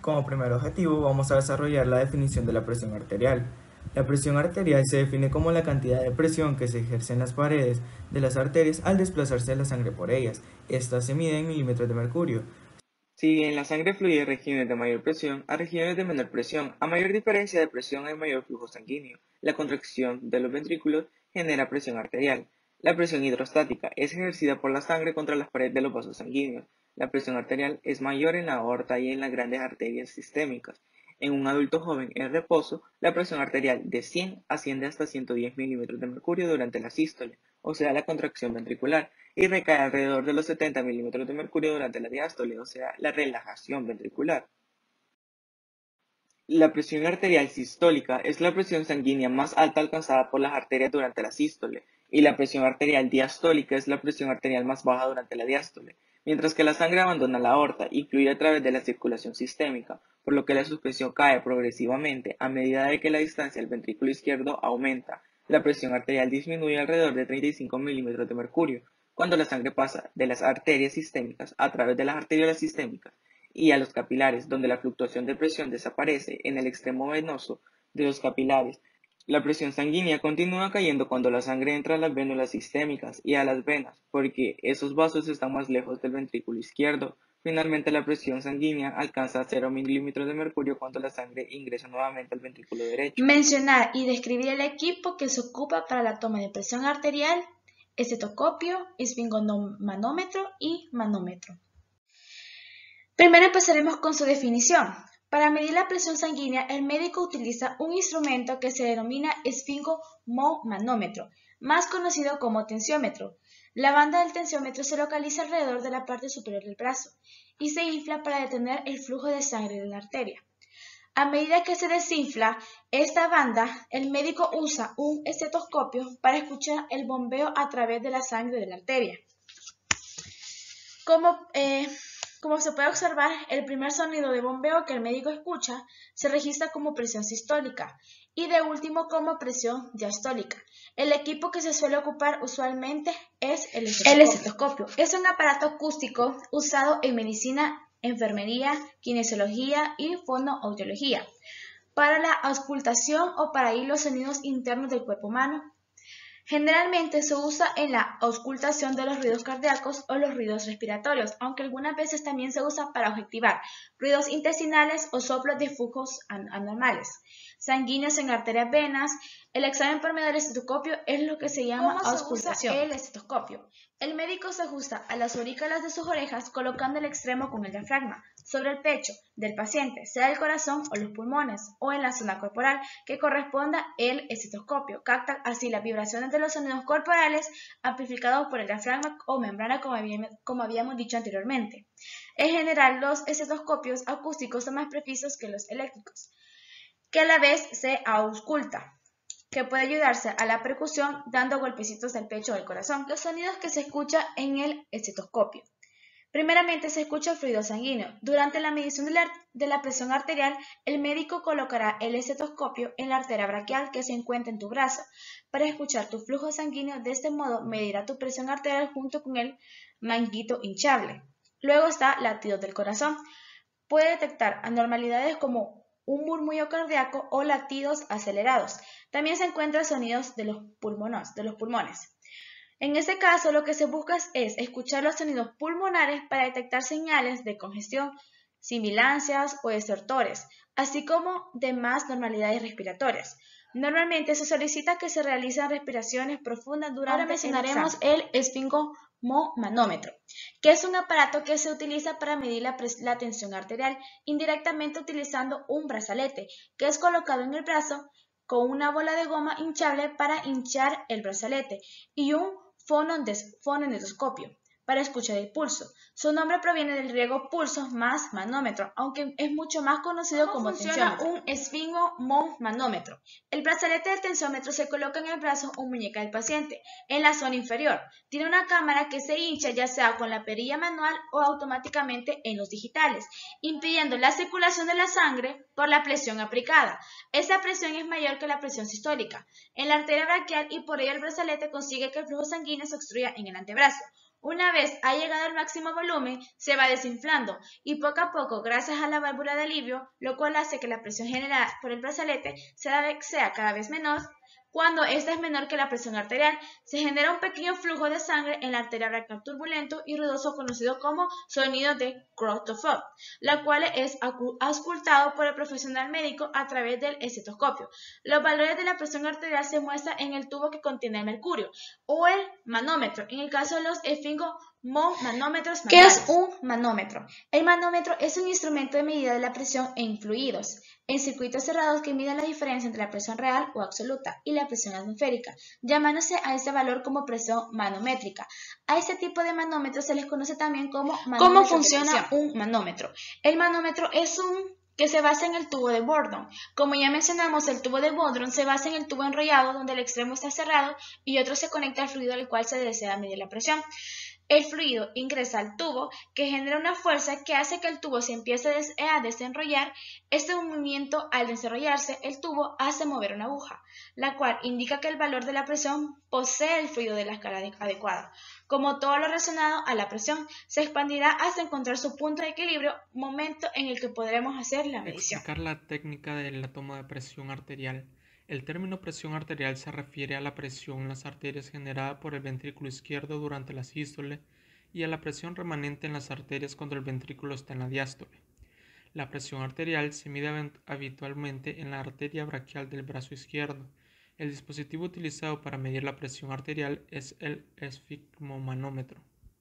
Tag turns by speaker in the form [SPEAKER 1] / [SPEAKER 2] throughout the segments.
[SPEAKER 1] Como primer objetivo vamos a desarrollar la definición de la presión arterial. La presión arterial se define como la cantidad de presión que se ejerce en las paredes de las arterias al desplazarse la sangre por ellas. Esta se mide en milímetros de mercurio.
[SPEAKER 2] Si bien la sangre fluye de regiones de mayor presión a regiones de menor presión, a mayor diferencia de presión hay mayor flujo sanguíneo. La contracción de los ventrículos genera presión arterial. La presión hidrostática es ejercida por la sangre contra las paredes de los vasos sanguíneos. La presión arterial es mayor en la aorta y en las grandes arterias sistémicas. En un adulto joven en reposo, la presión arterial de 100 asciende hasta 110 milímetros de mercurio durante la sístole, o sea, la contracción ventricular, y recae alrededor de los 70 milímetros de mercurio durante la diástole, o sea, la relajación ventricular. La presión arterial sistólica es la presión sanguínea más alta alcanzada por las arterias durante la sístole, y la presión arterial diastólica es la presión arterial más baja durante la diástole, mientras que la sangre abandona la aorta y fluye a través de la circulación sistémica, por lo que la suspensión cae progresivamente a medida de que la distancia al ventrículo izquierdo aumenta. La presión arterial disminuye alrededor de 35 milímetros de mercurio, cuando la sangre pasa de las arterias sistémicas a través de las arteriolas sistémicas y a los capilares, donde la fluctuación de presión desaparece en el extremo venoso de los capilares. La presión sanguínea continúa cayendo cuando la sangre entra a las vénulas sistémicas y a las venas, porque esos vasos están más lejos del ventrículo izquierdo. Finalmente, la presión sanguínea alcanza 0 milímetros de mercurio cuando la sangre ingresa nuevamente al ventrículo derecho.
[SPEAKER 3] Mencionar y describir el equipo que se ocupa para la toma de presión arterial: estetoscopio, esfingomanómetro y manómetro. Primero empezaremos con su definición. Para medir la presión sanguínea, el médico utiliza un instrumento que se denomina esfingomanómetro, más conocido como tensiómetro. La banda del tensiómetro se localiza alrededor de la parte superior del brazo y se infla para detener el flujo de sangre de la arteria. A medida que se desinfla esta banda, el médico usa un estetoscopio para escuchar el bombeo a través de la sangre de la arteria. Como se puede observar, el primer sonido de bombeo que el médico escucha se registra como presión sistólica y de último como presión diastólica. El equipo que se suele ocupar usualmente es el estetoscopio. Es un aparato acústico usado en medicina, enfermería, kinesiología y fonoaudiología para la auscultación o para oír los sonidos internos del cuerpo humano. Generalmente se usa en la auscultación de los ruidos cardíacos o los ruidos respiratorios, aunque algunas veces también se usa para objetivar ruidos intestinales o soplos de flujos anormales sanguíneos en arterias, venas. El examen por medio del estetoscopio es lo que se llama auscultación. El estetoscopio. El médico se ajusta a las aurículas de sus orejas colocando el extremo con el diafragma sobre el pecho del paciente, sea el corazón o los pulmones, o en la zona corporal que corresponda. El estetoscopio capta así las vibraciones de los sonidos corporales amplificados por el diafragma o membrana, como habíamos dicho anteriormente. En general, los estetoscopios acústicos son más precisos que los eléctricos, que a la vez se ausculta, que puede ayudarse a la percusión dando golpecitos del pecho o del corazón. Los sonidos que se escuchan en el estetoscopio. Primeramente se escucha el fluido sanguíneo. Durante la medición de la presión arterial, el médico colocará el estetoscopio en la arteria braquial que se encuentra en tu brazo para escuchar tu flujo sanguíneo. De este modo medirá tu presión arterial junto con el manguito hinchable. Luego está latidos del corazón. Puede detectar anormalidades como un murmullo cardíaco o latidos acelerados. También se encuentran sonidos de los pulmones. En este caso, lo que se busca es escuchar los sonidos pulmonares para detectar señales de congestión, sibilancias o estertores, así como demás normalidades respiratorias. Normalmente se solicita que se realicen respiraciones profundas durante. Ahora mencionaremos el esfingomanómetro, que es un aparato que se utiliza para medir la tensión arterial indirectamente utilizando un brazalete que es colocado en el brazo con una bola de goma hinchable para hinchar el brazalete y un fonendoscopio para escuchar el pulso. Su nombre proviene del griego pulso más manómetro, aunque es mucho más conocido como tensiómetro. Un esfingomanómetro. El brazalete del tensiómetro se coloca en el brazo o muñeca del paciente, en la zona inferior. Tiene una cámara que se hincha ya sea con la perilla manual o automáticamente en los digitales, impidiendo la circulación de la sangre por la presión aplicada. Esa presión es mayor que la presión sistólica en la arteria braquial y por ello el brazalete consigue que el flujo sanguíneo se obstruya en el antebrazo. Una vez ha llegado al máximo volumen, se va desinflando y poco a poco, gracias a la válvula de alivio, lo cual hace que la presión generada por el brazalete sea cada vez menor. Cuando esta es menor que la presión arterial, se genera un pequeño flujo de sangre en la arteria braquial turbulento y ruidoso conocido como sonido de Croft-Foot, la cual es auscultado por el profesional médico a través del estetoscopio. Los valores de la presión arterial se muestran en el tubo que contiene el mercurio o el manómetro, en el caso de los esfigmomanómetros. ¿Qué es un manómetro? El manómetro es un instrumento de medida de la presión en fluidos, en circuitos cerrados que miden la diferencia entre la presión real o absoluta y la presión atmosférica, llamándose a ese valor como presión manométrica. A este tipo de manómetros se les conoce también como manómetros. ¿Cómo funciona un manómetro? El manómetro es que se basa en el tubo de Bourdon. Como ya mencionamos, el tubo de Bourdon se basa en el tubo enrollado donde el extremo está cerrado y otro se conecta al fluido al cual se desea medir la presión. El fluido ingresa al tubo, que genera una fuerza que hace que el tubo se empiece a desenrollar. Este movimiento, al desenrollarse, el tubo hace mover una aguja, la cual indica que el valor de la presión posee el fluido de la escala adecuada. Como todo lo relacionado a la presión, se expandirá hasta encontrar su punto de equilibrio, momento en el que podremos hacer la medición.
[SPEAKER 4] Explicar la técnica de la toma de presión arterial. El término presión arterial se refiere a la presión en las arterias generada por el ventrículo izquierdo durante la sístole y a la presión remanente en las arterias cuando el ventrículo está en la diástole. La presión arterial se mide habitualmente en la arteria braquial del brazo izquierdo. El dispositivo utilizado para medir la presión arterial es el esfigmomanómetro.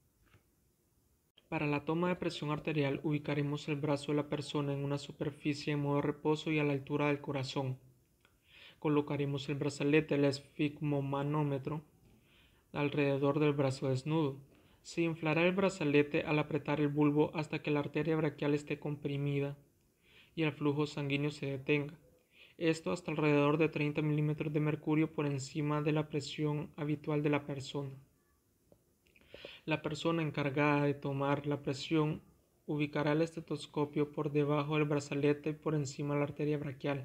[SPEAKER 4] Para la toma de presión arterial ubicaremos el brazo de la persona en una superficie en modo reposo y a la altura del corazón. Colocaremos el brazalete del esfigmomanómetro alrededor del brazo desnudo. Se inflará el brazalete al apretar el bulbo hasta que la arteria braquial esté comprimida y el flujo sanguíneo se detenga. Esto hasta alrededor de 30 milímetros de mercurio por encima de la presión habitual de la persona. La persona encargada de tomar la presión ubicará el estetoscopio por debajo del brazalete y por encima de la arteria braquial,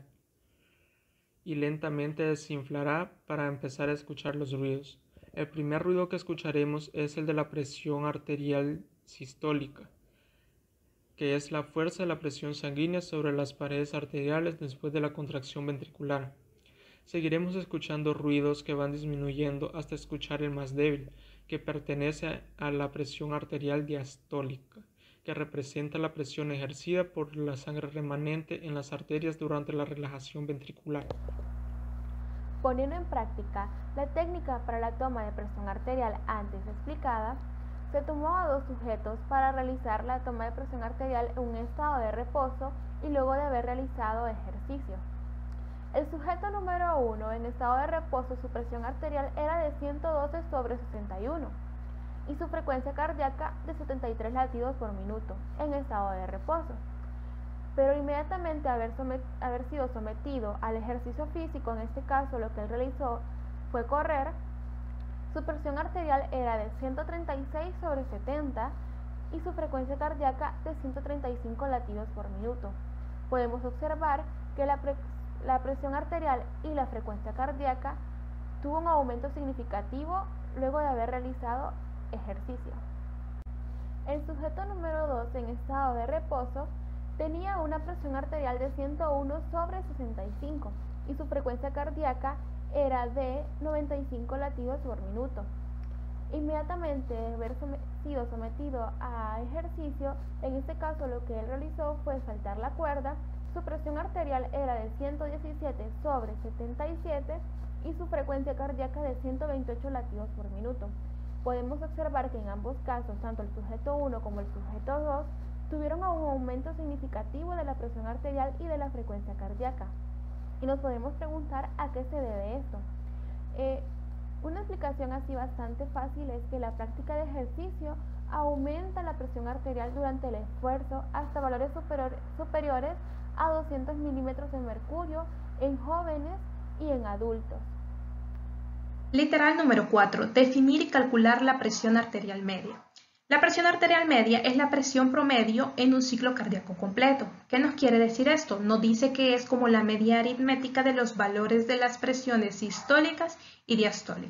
[SPEAKER 4] y lentamente desinflará para empezar a escuchar los ruidos. El primer ruido que escucharemos es el de la presión arterial sistólica, que es la fuerza de la presión sanguínea sobre las paredes arteriales después de la contracción ventricular. Seguiremos escuchando ruidos que van disminuyendo hasta escuchar el más débil, que pertenece a la presión arterial diastólica, que representa la presión ejercida por la sangre remanente en las arterias durante la relajación ventricular.
[SPEAKER 5] Poniendo en práctica la técnica para la toma de presión arterial antes explicada, se tomó a dos sujetos para realizar la toma de presión arterial en un estado de reposo y luego de haber realizado ejercicio. El sujeto número 1 en estado de reposo, su presión arterial era de 112/61 y su frecuencia cardíaca de 73 latidos por minuto en estado de reposo. Pero inmediatamente haber sido sometido al ejercicio físico, en este caso lo que él realizó fue correr, su presión arterial era de 136/70 y su frecuencia cardíaca de 135 latidos por minuto. Podemos observar que la presión arterial y la frecuencia cardíaca tuvo un aumento significativo luego de haber realizado ejercicio. El sujeto número 2 en estado de reposo tenía una presión arterial de 101/65 y su frecuencia cardíaca era de 95 latidos por minuto. Inmediatamente de haber sido sometido a ejercicio, en este caso lo que él realizó fue saltar la cuerda. Su presión arterial era de 117/77 y su frecuencia cardíaca de 128 latidos por minuto. Podemos observar que en ambos casos, tanto el sujeto 1 como el sujeto 2, tuvieron un aumento significativo de la presión arterial y de la frecuencia cardíaca. Y nos podemos preguntar a qué se debe esto. Una explicación así bastante fácil es que la práctica de ejercicio aumenta la presión arterial durante el esfuerzo hasta valores superiores a 200 milímetros de mercurio en jóvenes y en adultos.
[SPEAKER 6] Literal número 4. Definir y calcular la presión arterial media. La presión arterial media es la presión promedio en un ciclo cardíaco completo. ¿Qué nos quiere decir esto? Nos dice que es como la media aritmética de los valores de las presiones sistólicas y diastólicas.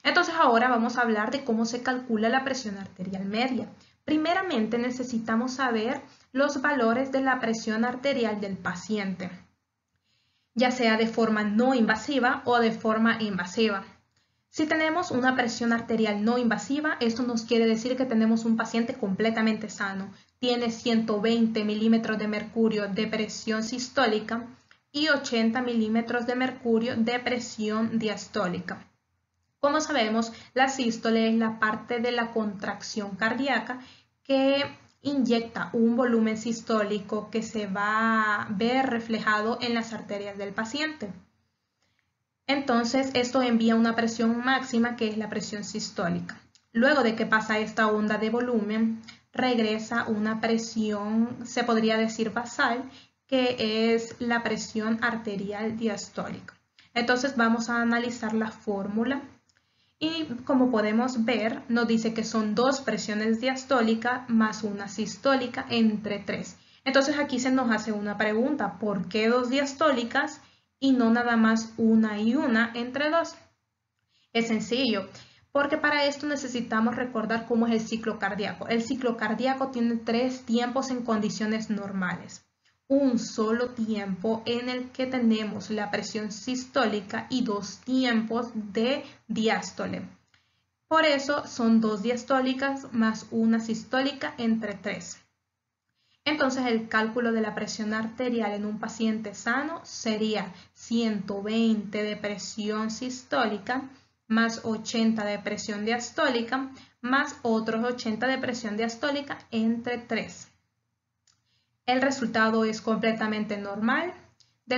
[SPEAKER 6] Entonces ahora vamos a hablar de cómo se calcula la presión arterial media. Primeramente necesitamos saber los valores de la presión arterial del paciente, ya sea de forma no invasiva o de forma invasiva. Si tenemos una presión arterial no invasiva, esto nos quiere decir que tenemos un paciente completamente sano. Tiene 120 milímetros de mercurio de presión sistólica y 80 milímetros de mercurio de presión diastólica. Como sabemos, la sístole es la parte de la contracción cardíaca que inyecta un volumen sistólico que se va a ver reflejado en las arterias del paciente. Entonces, esto envía una presión máxima, que es la presión sistólica. Luego de que pasa esta onda de volumen, regresa una presión, se podría decir basal, que es la presión arterial diastólica. Entonces, vamos a analizar la fórmula. Y como podemos ver, nos dice que son 2 presiones diastólicas más una sistólica entre 3. Entonces aquí se nos hace una pregunta: ¿por qué 2 diastólicas y no nada más una y una entre 2? Es sencillo, porque para esto necesitamos recordar cómo es el ciclo cardíaco. El ciclo cardíaco tiene 3 tiempos en condiciones normales. Un solo tiempo en el que tenemos la presión sistólica y 2 tiempos de diástole. Por eso son 2 diastólicas más una sistólica entre 3. Entonces el cálculo de la presión arterial en un paciente sano sería 120 de presión sistólica más 80 de presión diastólica más otros 80 de presión diastólica entre 3. El resultado es completamente normal, de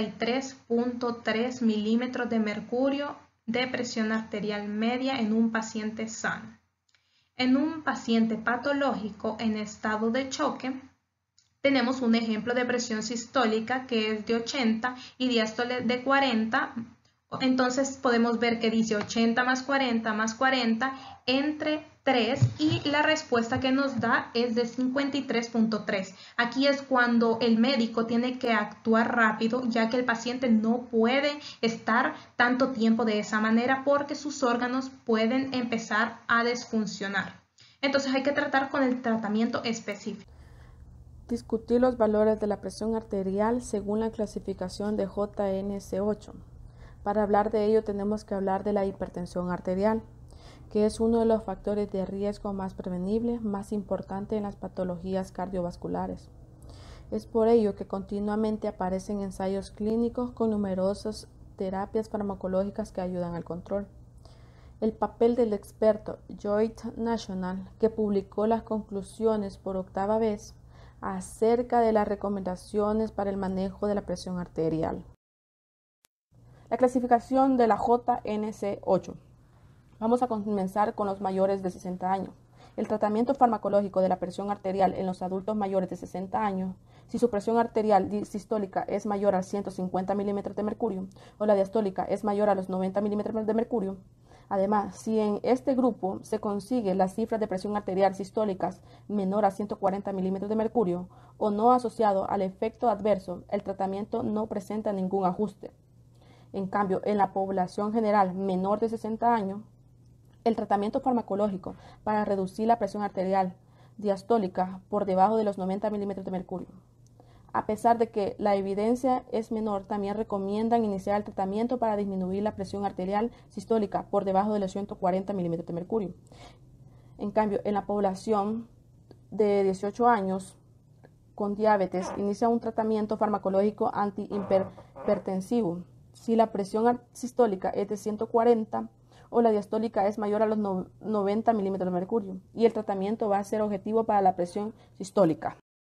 [SPEAKER 6] 93.3 milímetros de mercurio de presión arterial media en un paciente sano. En un paciente patológico en estado de choque, tenemos un ejemplo de presión sistólica que es de 80 y diástole de 40. Entonces podemos ver que dice 80 más 40 entre 3 y la respuesta que nos da es de 53.3. Aquí es cuando el médico tiene que actuar rápido, ya que el paciente no puede estar tanto tiempo de esa manera porque sus órganos pueden empezar a desfuncionar. Entonces hay que tratar con el tratamiento específico.
[SPEAKER 7] Discutir los valores de la presión arterial según la clasificación de JNS8. Para hablar de ello tenemos que hablar de la hipertensión arterial, que es uno de los factores de riesgo más prevenibles, más importante en las patologías cardiovasculares. Es por ello que continuamente aparecen ensayos clínicos con numerosas terapias farmacológicas que ayudan al control. El papel del experto Joint National, que publicó las conclusiones por 8ª vez acerca de las recomendaciones para el manejo de la presión arterial. La clasificación de la JNS8. Vamos a comenzar con los mayores de 60 años. El tratamiento farmacológico de la presión arterial en los adultos mayores de 60 años, si su presión arterial sistólica es mayor a 150 milímetros de mercurio o la diastólica es mayor a los 90 milímetros de mercurio. Además, si en este grupo se consigue las cifras de presión arterial sistólicas menor a 140 milímetros de mercurio o no asociado al efecto adverso, el tratamiento no presenta ningún ajuste. En cambio, en la población general menor de 60 años, el tratamiento farmacológico para reducir la presión arterial diastólica por debajo de los 90 milímetros de mercurio. A pesar de que la evidencia es menor, también recomiendan iniciar el tratamiento para disminuir la presión arterial sistólica por debajo de los 140 milímetros de mercurio. En cambio, en la población de 18 años con diabetes, inicia un tratamiento farmacológico antihipertensivo si la presión sistólica es de 140 o la diastólica es mayor a los 90 milímetros de mercurio, y el tratamiento va a ser objetivo para la presión sistólica.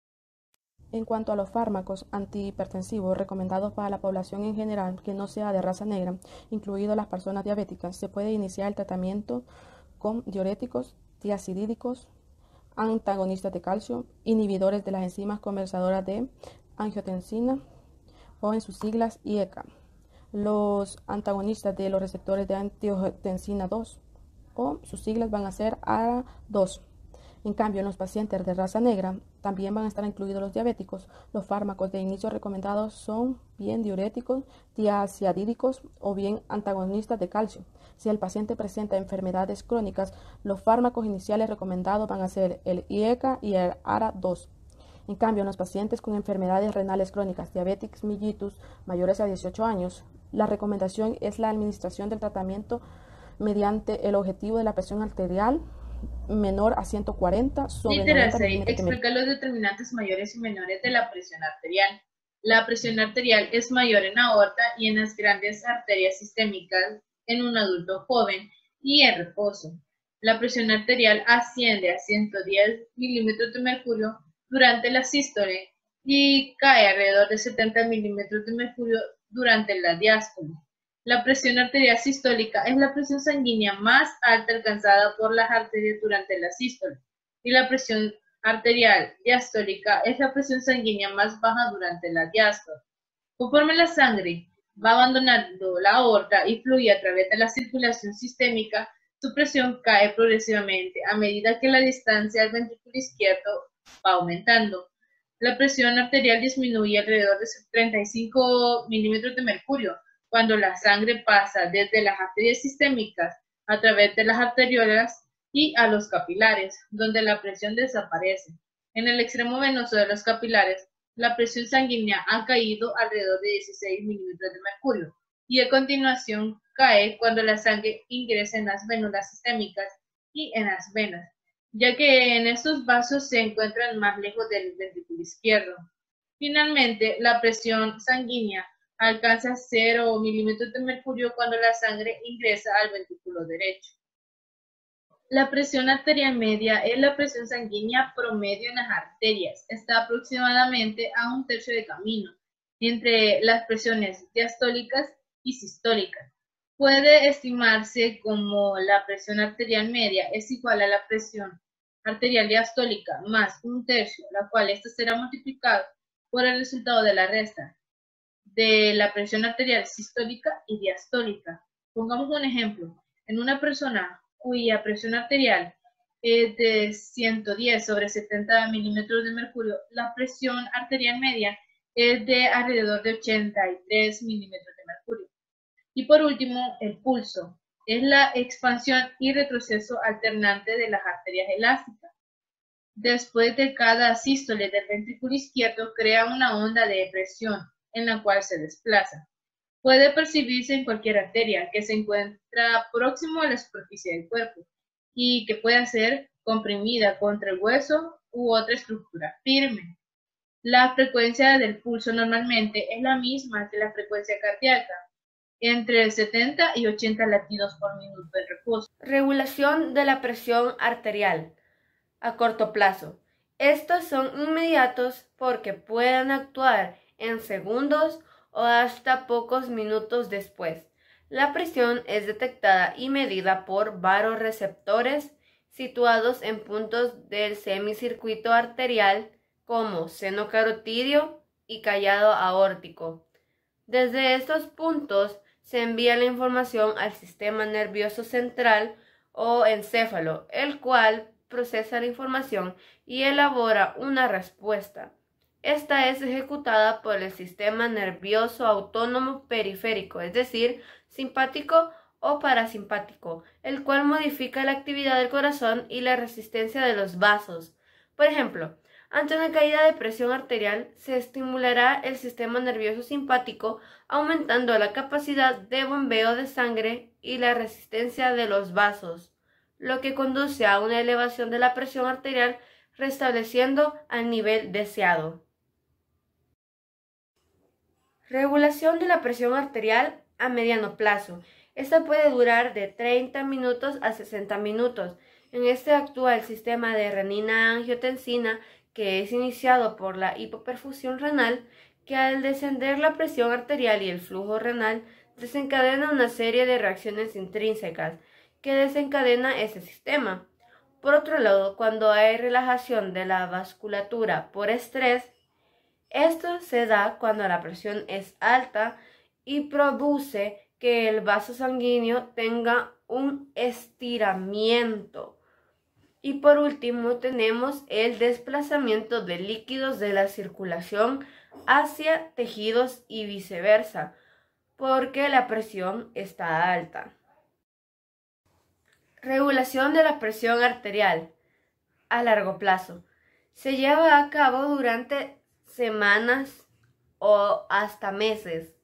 [SPEAKER 7] En cuanto a los fármacos antihipertensivos recomendados para la población en general que no sea de raza negra, incluidas las personas diabéticas, se puede iniciar el tratamiento con diuréticos, tiazidídicos, antagonistas de calcio, inhibidores de las enzimas conversadoras de angiotensina o en sus siglas IECA, los antagonistas de los receptores de angiotensina 2 o sus siglas van a ser ARA2, En cambio, en los pacientes de raza negra también van a estar incluidos los diabéticos. Los fármacos de inicio recomendados son bien diuréticos, tiaziadídicos o bien antagonistas de calcio. Si el paciente presenta enfermedades crónicas, los fármacos iniciales recomendados van a ser el IECA y el ARA2. En cambio, en los pacientes con enfermedades renales crónicas, diabetes mellitus, mayores a 18 años, la recomendación es la administración del tratamiento mediante el objetivo de la presión arterial menor a 140 sobre
[SPEAKER 8] Literal
[SPEAKER 7] 90
[SPEAKER 8] 6
[SPEAKER 7] milímetros de mercurio.
[SPEAKER 8] explica los determinantes mayores y menores de la presión arterial. La presión arterial es mayor en aorta y en las grandes arterias sistémicas en un adulto joven y en reposo. La presión arterial asciende a 110 milímetros de mercurio durante la sístole y cae alrededor de 70 milímetros de mercurio durante la diástole. La presión arterial sistólica es la presión sanguínea más alta alcanzada por las arterias durante la sístole, y la presión arterial diastólica es la presión sanguínea más baja durante la diástole. Conforme la sangre va abandonando la aorta y fluye a través de la circulación sistémica, su presión cae progresivamente a medida que la distancia al ventrículo izquierdo va aumentando. La presión arterial disminuye alrededor de 35 milímetros de mercurio cuando la sangre pasa desde las arterias sistémicas a través de las arteriolas y a los capilares, donde la presión desaparece. En el extremo venoso de los capilares, la presión sanguínea ha caído alrededor de 16 milímetros de mercurio y a continuación cae cuando la sangre ingresa en las vénulas sistémicas y en las venas, ya que en estos vasos se encuentran más lejos del ventrículo izquierdo. Finalmente, la presión sanguínea alcanza 0 milímetros de mercurio cuando la sangre ingresa al ventrículo derecho. La presión arterial media es la presión sanguínea promedio en las arterias. Está aproximadamente a un tercio de camino entre las presiones diastólicas y sistólicas. Puede estimarse como la presión arterial media es igual a la presión arterial diastólica más un tercio, la cual esta será multiplicada por el resultado de la resta de la presión arterial sistólica y diastólica. Pongamos un ejemplo. En una persona cuya presión arterial es de 110 sobre 70 milímetros de mercurio, la presión arterial media es de alrededor de 83 milímetros de mercurio. Y por último, el pulso es la expansión y retroceso alternante de las arterias elásticas. Después de cada sístole del ventrículo izquierdo crea una onda de presión en la cual se desplaza. Puede percibirse en cualquier arteria que se encuentra próximo a la superficie del cuerpo y que pueda ser comprimida contra el hueso u otra estructura firme. La frecuencia del pulso normalmente es la misma que la frecuencia cardíaca, entre 70 y 80 latidos por minuto en reposo.
[SPEAKER 5] Regulación de la presión arterial a corto plazo. Estos son inmediatos porque pueden actuar en segundos o hasta pocos minutos después. La presión es detectada y medida por varorreceptores situados en puntos del semicircuito arterial como seno carotídeo y callado aórtico. Desde estos puntos se envía la información al sistema nervioso central o encéfalo, el cual procesa la información y elabora una respuesta. Esta es ejecutada por el sistema nervioso autónomo periférico, es decir, simpático o parasimpático, el cual modifica la actividad del corazón y la resistencia de los vasos. Por ejemplo, ante una caída de presión arterial, se estimulará el sistema nervioso simpático, aumentando la capacidad de bombeo de sangre y la resistencia de los vasos, lo que conduce a una elevación de la presión arterial, restableciendo al nivel deseado. Regulación de la presión arterial a mediano plazo. Esta puede durar de 30 minutos a 60 minutos. En este actúa el sistema de renina-angiotensina, que es iniciado por la hipoperfusión renal, que al descender la presión arterial y el flujo renal desencadena una serie de reacciones intrínsecas que desencadena ese sistema. Por otro lado, cuando hay relajación de la vasculatura por estrés, esto se da cuando la presión es alta y produce que el vaso sanguíneo tenga un estiramiento.
[SPEAKER 9] Y por último tenemos el desplazamiento de líquidos de la circulación hacia tejidos y viceversa, porque la presión está alta. Regulación de la presión arterial a largo plazo. Se lleva a cabo durante semanas o hasta meses.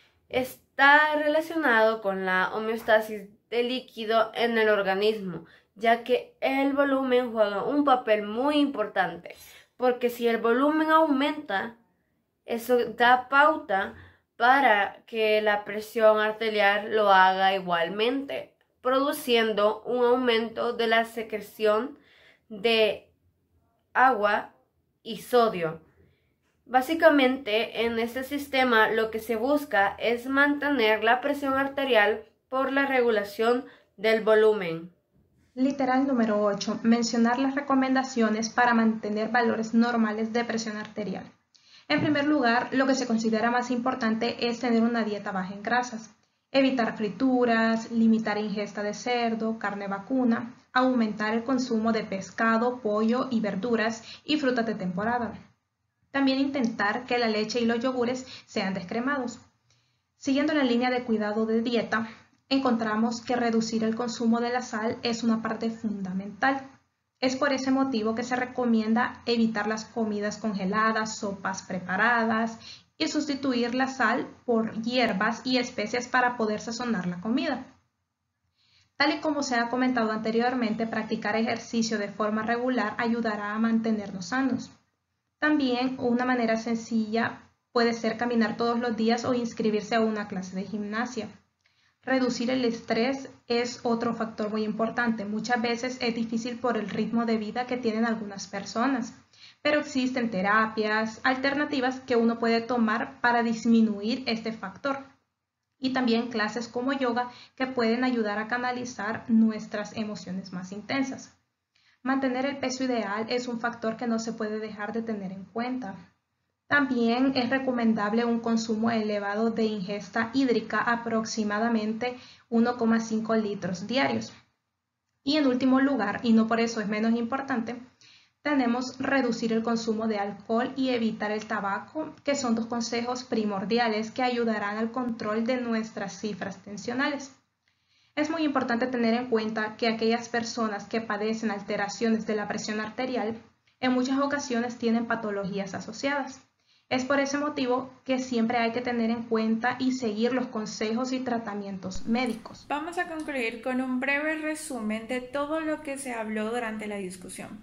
[SPEAKER 9] Está relacionado con la homeostasis del líquido en el organismo, ya que el volumen juega un papel muy importante, porque si el volumen aumenta, eso da pauta para que la presión arterial lo haga igualmente, produciendo un aumento de la secreción de agua y sodio. Básicamente, en este sistema lo que se busca es mantener la presión arterial por la regulación del volumen.
[SPEAKER 6] Literal número 8. Mencionar las recomendaciones para mantener valores normales de presión arterial. En primer lugar, lo que se considera más importante es tener una dieta baja en grasas. Evitar frituras, limitar ingesta de cerdo, carne vacuna, aumentar el consumo de pescado, pollo y verduras y frutas de temporada. También intentar que la leche y los yogures sean descremados. Siguiendo la línea de cuidado de dieta, encontramos que reducir el consumo de la sal es una parte fundamental. Es por ese motivo que se recomienda evitar las comidas congeladas, sopas preparadas y sustituir la sal por hierbas y especias para poder sazonar la comida. Tal y como se ha comentado anteriormente, practicar ejercicio de forma regular ayudará a mantenernos sanos. También una manera sencilla puede ser caminar todos los días o inscribirse a una clase de gimnasia. Reducir el estrés es otro factor muy importante. Muchas veces es difícil por el ritmo de vida que tienen algunas personas, pero existen terapias alternativas que uno puede tomar para disminuir este factor. Y también clases como yoga que pueden ayudar a canalizar nuestras emociones más intensas. Mantener el peso ideal es un factor que no se puede dejar de tener en cuenta. También es recomendable un consumo elevado de ingesta hídrica, aproximadamente 1,5 litros diarios. Y en último lugar, y no por eso es menos importante, tenemos reducir el consumo de alcohol y evitar el tabaco, que son dos consejos primordiales que ayudarán al control de nuestras cifras tensionales. Es muy importante tener en cuenta que aquellas personas que padecen alteraciones de la presión arterial en muchas ocasiones tienen patologías asociadas. Es por ese motivo que siempre hay que tener en cuenta y seguir los consejos y tratamientos médicos.
[SPEAKER 10] Vamos a concluir con un breve resumen de todo lo que se habló durante la discusión.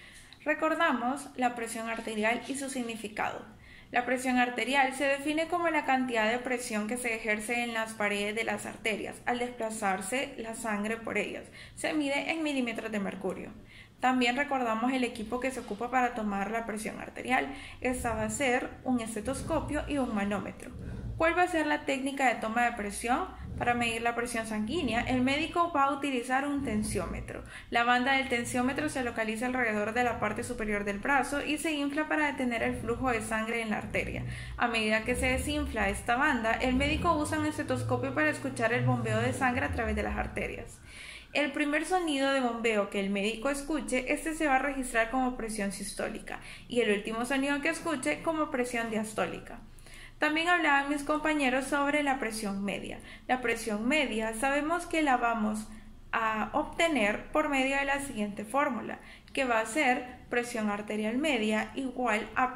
[SPEAKER 10] Recordamos la presión arterial y su significado. La presión arterial se define como la cantidad de presión que se ejerce en las paredes de las arterias al desplazarse la sangre por ellas. Se mide en milímetros de mercurio. También recordamos el equipo que se ocupa para tomar la presión arterial. Esta va a ser un estetoscopio y un manómetro. ¿Cuál va a ser la técnica de toma de presión? Para medir la presión sanguínea, el médico va a utilizar un tensiómetro. La banda del tensiómetro se localiza alrededor de la parte superior del brazo y se infla para detener el flujo de sangre en la arteria. A medida que se desinfla esta banda, el médico usa un estetoscopio para escuchar el bombeo de sangre a través de las arterias. El primer sonido de bombeo que el médico escuche, este se va a registrar como presión sistólica y el último sonido que escuche como presión diastólica. También hablaban mis compañeros sobre la presión media. La presión media sabemos que la vamos a obtener por medio de la siguiente fórmula, que va a ser presión arterial media igual a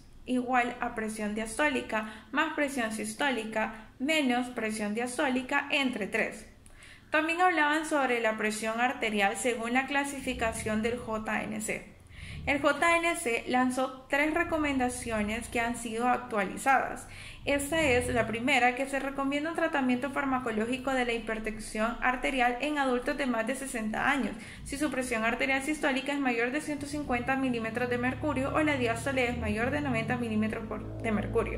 [SPEAKER 10] presión diastólica más presión sistólica menos presión diastólica entre 3. También hablaban sobre la presión arterial según la clasificación del JNC. El JNC lanzó 3 recomendaciones que han sido actualizadas. Esta es la primera, que se recomienda un tratamiento farmacológico de la hipertensión arterial en adultos de más de 60 años, si su presión arterial sistólica es mayor de 150 milímetros de mercurio o la diástole es mayor de 90 milímetros de mercurio.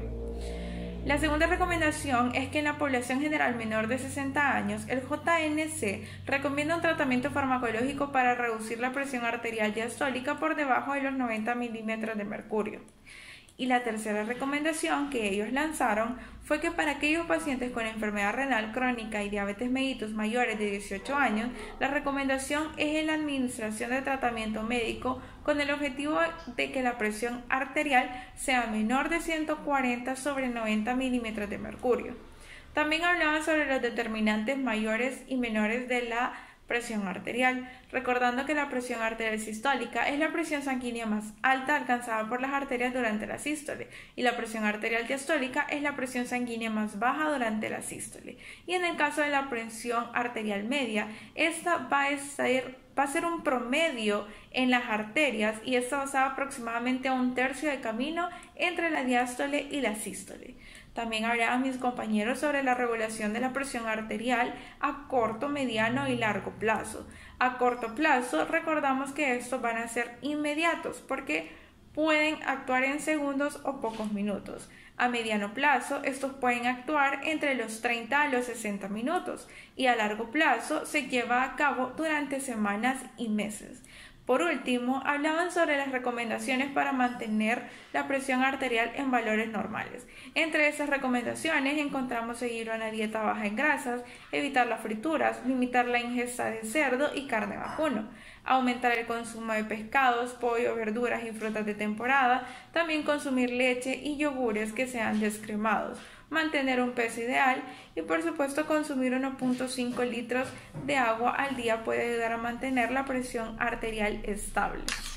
[SPEAKER 10] La segunda recomendación es que en la población general menor de 60 años, el JNC recomienda un tratamiento farmacológico para reducir la presión arterial diastólica por debajo de los 90 milímetros de mercurio. Y la tercera recomendación que ellos lanzaron fue que para aquellos pacientes con enfermedad renal crónica y diabetes mellitus mayores de 18 años, la recomendación es la administración de tratamiento médico con el objetivo de que la presión arterial sea menor de 140/90 milímetros de mercurio. También hablaban sobre los determinantes mayores y menores de la presión arterial, recordando que la presión arterial sistólica es la presión sanguínea más alta alcanzada por las arterias durante la sístole y la presión arterial diastólica es la presión sanguínea más baja durante la sístole. Y en el caso de la presión arterial media, esta va a ser un promedio en las arterias y esta va a ser aproximadamente a un tercio de camino entre la diástole y la sístole. También hablaban mis compañeros sobre la regulación de la presión arterial a corto, mediano y largo plazo. A corto plazo, recordamos que estos van a ser inmediatos porque pueden actuar en segundos o pocos minutos. A mediano plazo, estos pueden actuar entre los 30 a los 60 minutos y a largo plazo se lleva a cabo durante semanas y meses. Por último, hablaban sobre las recomendaciones para mantener la presión arterial en valores normales. Entre esas recomendaciones encontramos seguir una dieta baja en grasas, evitar las frituras, limitar la ingesta de cerdo y carne vacuno, aumentar el consumo de pescados, pollo, verduras y frutas de temporada, también consumir leche y yogures que sean descremados, mantener un peso ideal y por supuesto consumir 1.5 litros de agua al día puede ayudar a mantener la presión arterial estable.